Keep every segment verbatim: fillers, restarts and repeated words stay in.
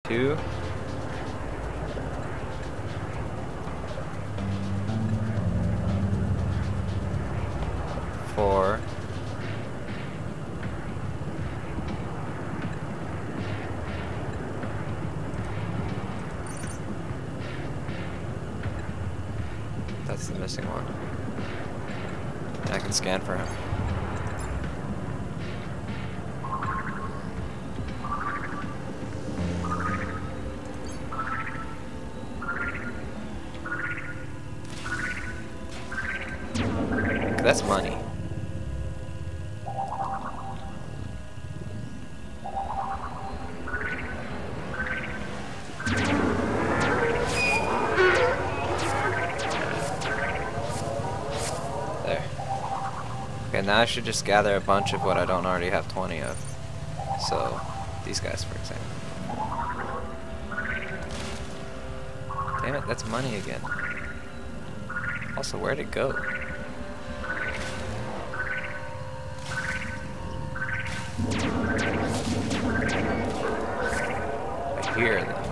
two. Four. That's the missing one. I can scan for him. That's money. There. Okay, now I should just gather a bunch of what I don't already have twenty of. So, these guys, for example. Damn it, that's money again. Also, where'd it go? I hear them.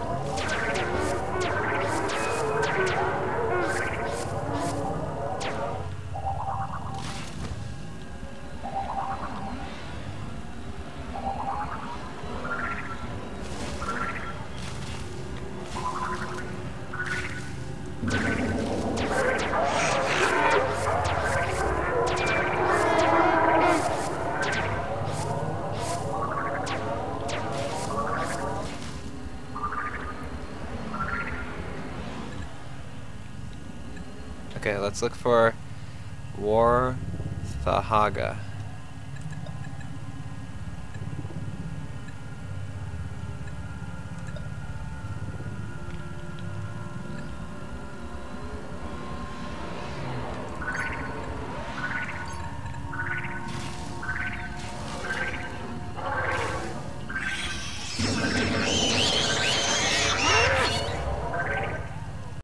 Okay, let's look for War Thahaga.